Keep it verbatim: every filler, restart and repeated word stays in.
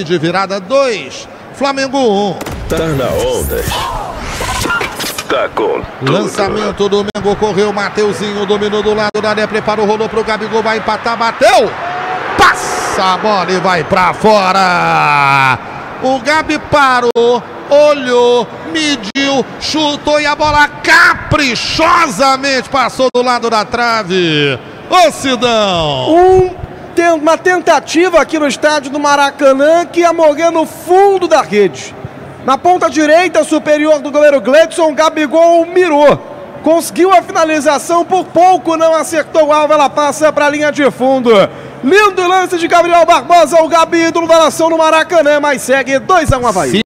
de virada, dois, Flamengo um. Tá na onda. Tá com tudo. Lançamento do Mengo, correu Mateuzinho, dominou do lado da área, preparou, rolou pro Gabigol, vai empatar, bateu, passa a bola e vai pra fora. O Gabi parou, olhou, mediu, chutou e a bola caprichosamente passou do lado da trave. Ô Sidão! Um, uma tentativa aqui no estádio do Maracanã que amorreu no fundo da rede. Na ponta direita superior do goleiro Gleidson, Gabigol mirou. Conseguiu a finalização, por pouco não acertou o alvo, ela passa para a linha de fundo. Lindo lance de Gabriel Barbosa, o Gabi, ídolo da nação no Maracanã, mas segue dois a um Avaí.